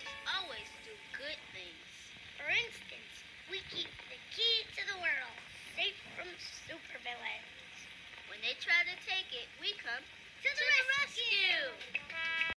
always do good things. For instance, we keep the key to the world safe from supervillains. When they try to take it, we come To the rescue!